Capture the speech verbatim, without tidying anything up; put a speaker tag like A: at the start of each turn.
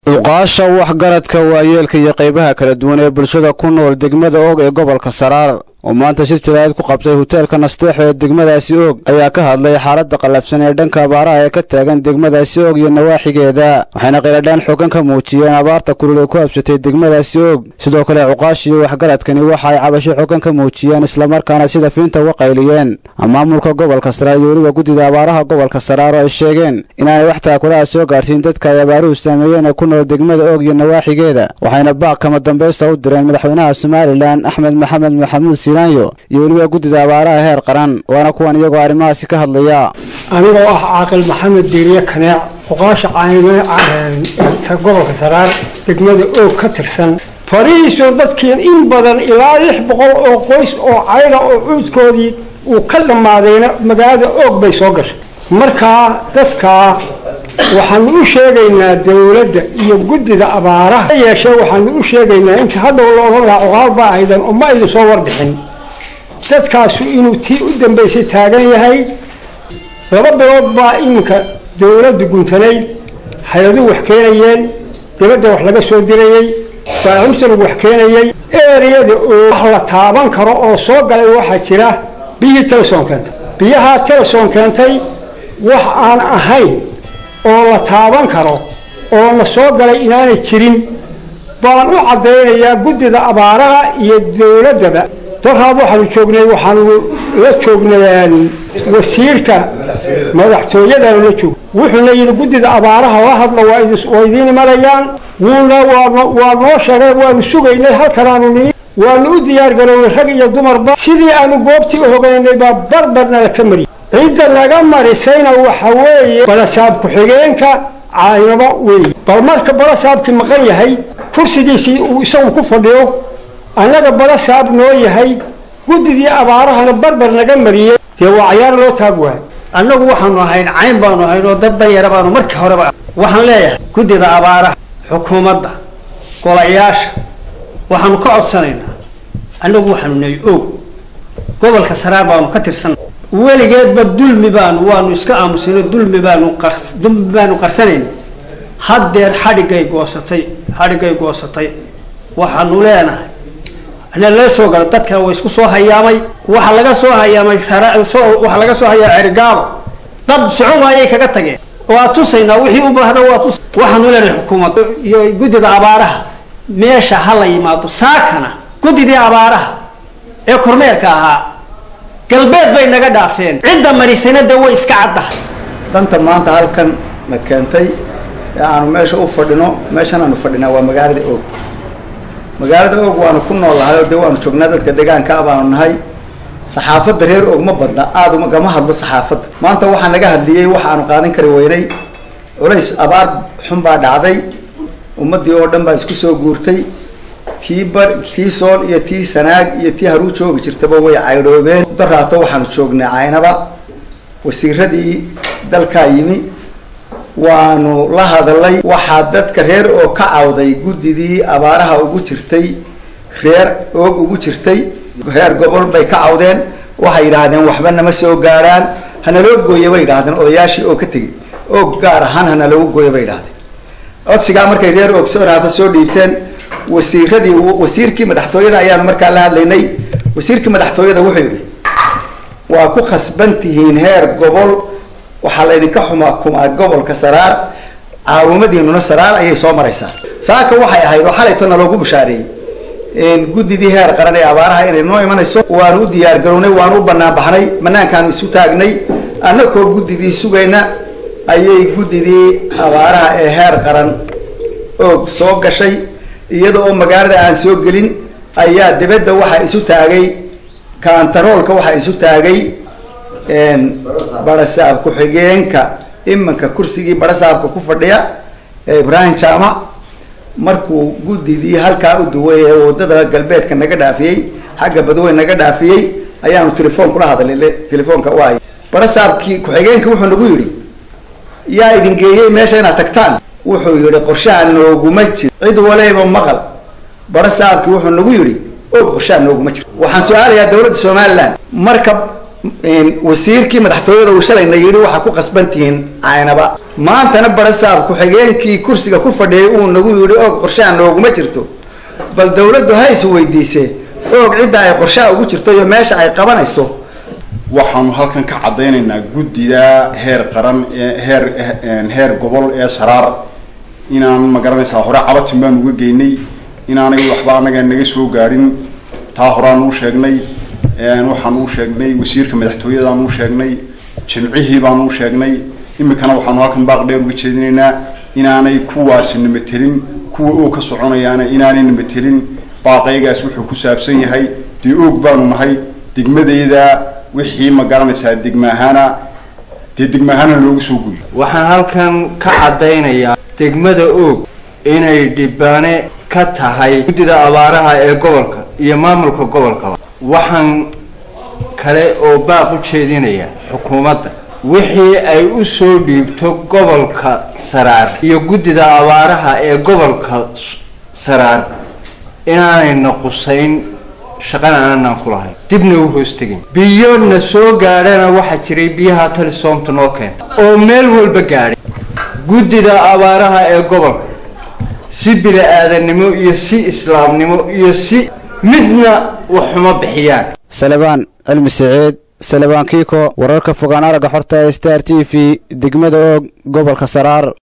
A: uqaasha waxgaradka waayeelka iyo qaybaha kala duwan ee bulshada ku nool degmada Og ee gobolka Saraar oo maanta shir jiraad ku qabtay hoteelka Nasteex ee degmadaasi Og ayaa ka hadlay xaaladda qalabsan ee dhanka abaaraha ee ka taagan degmadaasi Og iyo nawaaxigeeda waxayna qiradhaan xooggan ka muujiyeen abaarta kulul ee ku habsatay degmadaasi Og sidoo kale uqaasha iyo waxgaradkani waxa ay cabasho xooggan ka muujiyeen isla markaana sida fiinta uga qayliyeen maamulka gobolka Saraar iyo waliba gudida abaaraha gobolka Saraar oo ay sheegeen inaanay wax taakulaha soo gaarsiin dadka ay abaaruhu saameeyeen ku nool degmada Og iyo nawaaxigeeda waxayna baaq kama dambaysta u direen madaxweynaha Soomaaliland Axmed Maxamed Maxamuud iyo waliba gudida abaaraha heer qaran waana kuwan iyagoo arrimahaasi ka hadlaya
B: anigoo ah caaqil maxamed diiriye kaneec uqaasha caayimada aan gobolka Saraar degmada Og ka tirsan fariiso dadkeen in badan ilaa lix boqol oo qoys oo cayla oo cuudkoodii uu ka dhamaadayna magaalada Og bay soo gashay marka dadka waxaan u sheegaynaa dawladda iyo gudida abaaraha yeeshay waxaan u sheegaynaa inta hadda loo raaco qalba aydan uma ay soo warbixin dadkaas inuu tii u dambeysay taagan yahay laba bilood baa iminka dawladda guntanay hay'adu wax keenayeen dawladda wax laga soo dirayay baaxuusan wax keenayay eeriyada oo la taaban karo oo soo galay waxa jira biyo telefoon keentay biyaha telefoon keentay wax aan ahayn oo la taaban karo oo la soo galay inaanay jirin baan u cadeynayaa gudida abaaraha iyo dawladda dadhaad waxaan joognay waxaan la joognay wasiirka madaxtooyada la joog wuxuuna yiri gudida abaaraha waa hadla waa idin marayaan wuuna waa noo sheegay waan sugaynay halkan aanu nii waan u diyaar garownay rag iyo dumarba sidii aanu goobtii u hogaynay baa barbarna ka mari ciidda laga marisayna waxa weeye balasaab ku xigeenka caayaba weey bal marka balasaabki maqan yahay kursigiisii uu isagu ku fadhiyo anaga balasaab noo yahay gudidii abaarahana barbar naga mariyay tii waa ciyaar loo taagwaa
C: anagu waxaanu ahayn cayn baanu ahayn oo dad danyar baanu markii hore waxaan leeyahay gudida abaaraha xukuumadda golayaasha waxaanu ka codsanaynaa anagu waxaanu nahay Og gobolka Saraar baanu ka tirsan weligeedba dulmi baan waanu iska aamusnay dulmi baanu qars dulmi baanu qarsanayn haddeer xadhigay goosatay xadhigay goosatay waxaanu leenahay ana la soo galo dadka way isku soo hayaamay waxa laga soo hayaamay Saraar soo waxa laga soo hayaa cirgaabo dad socon waayay kaga tageen waa tusayna wixii u baahda waa tus waxaanu leenahay xukuumadda iyo gudida abaaraha meesha hal yimaado saakana gudida abaaraha ee kormeerka ahaa galbeed bay naga dhaafeen cidda marisanada way iska caddahay
D: danta maanta halkan ma keentay aanu meesha u fadhino meeshan aanu fadhinaa waa magaalada Og magaalada Og waanu ku noolahay oo waanu joognaa dadka deegaanka abaanu nahay saxaafadda reer Og ma badna aad uma gama hadlo saxaafadda maanta waxa naga hadliyay waxa aanu qaadan kari weynay culays abaar xun baa dhacday ummadii oo dhan baa isku soo guurtay tii bar tii sool iyo tii sanaag iyo tii haru joogi jirtaba way caydhoobeen daraato waxaan joognaa caynaba wasiiradii dalka yimi waanu la hadalay waxa dadka reer oo ka cawday gudidii abaaraha ugu jirtay reer Og ugu jirtay reer gobol bay ka cawdeen waxay yiraahdeen waxba nama soo gaaraan hana loo gooyay bay yiraahdeen odayaashii oo ka tagay Og gaar ahaan hana loo gooyay bay yiraahdeen codsiga markay reer Og soo raata soo dhiibteen wasiiradii wasiirkii madaxtooyada ayaan markaa la hadlaynay wasiirkii madaxtooyada wuxuu yiri waa ku khasbantihiin heer gobol waxa la idinka xukumaa gobolka Saraar caawimadiinuna Saraar ayay soo maraysaa saaka waxay ahayd oo xalaytana loogu bishaareeyay in gudidii heer qaran ee abaaraha inay noo imanayso waanu u diyaar garownay waanu u banaan baxnay manaankaan isu taagnay annagoo gudidii sugayna ayay gudidii abaaraha ee heer qaran Og soo gashay iyadoo magaalada aan soo gelin ayaa dibadda waxa isu taagay kaantaroolka waxa isu taagay een barasaab ku xigeenka imanka kursigii barasaabka ku fadhiya Ibrahim Jaama markuu gudidii halka u duway ee wadada galbeedka naga dhaafiyay xagga badway naga dhaafiyay ayaanu telefoon kula hadalay telefoonka waay barasaabkii ku xigeenka wuxuu nagu yiri yaa idin geeyay meesha inaad tagtaan wuxuu yiri qorshahan nooguma jiro cid waleeba maqal barasaabkii wuxuu nagu yiri oo qorshahan nooguma jiro waxaan su'aalayaa dawladda Soomaaliland marka wasiirkii madaxtooyada uu shalayna yidhi waxaa ku qasbantihiin caynaba maantana barasaab ku-xigeenkii kursiga ku fadhiyay uu nagu yidhi oog qorshaha nooguma jirto bal dawladdu ha is weydiisee oog cidda ay qorshaha ugu jirto iyo meesha ay qabanayso.
E: waxaanu halkan ka caddaynaynaa guddida heer qaran ee heer heer gobol ee Saraar inaan ma garanaysaa hore cabatin baan uga geynay inaanay waxba anaga naga soo gaarin taa horaan u sheegnay waxaan u sheegnay wasiirka madaxtooyada aan u sheegnay jimcihii baan u sheegnay imikana waxaan halkan baaq dheer uga jeedinaynaa inaanay kuwaasi nimetelin kuwa oo ka soconayaana inaanay nimetelin baaqaygaas wuxuu ku saabsan yahay dii oog baanu nahay degmadayda wixii ma garanaysaa degmahana dee degmahana loogu soo guuyo.
F: waxaan halkan ka caddaynayaa degmada oog inay dhibaane ka tahay guddida abaaraha ee gobolka iyo maamulka gobolka. waxaan kale oo baaq u jeedinayaa xukuumadda wixii ay u soo dhiibto gobolka Saraar iyo guddida abaaraha ee gobolka Saraar inaanay noqosayn shaqana aanan ku lahayn dibna u hoostagin. biyona soo gaadhana waxa jiray biyaha talisoomta noo keenta oo meel walba gaadhay. guddida abaaraha ee gobolka si bini'aadanimo iyo si islaamnimo iyo si midna waxuma bixiyaan.
A: Salebaan Cilmi Saciid Salebaan Kiiko wararka fogaan araga xorta Star T V degmada Og gobolka Saraar.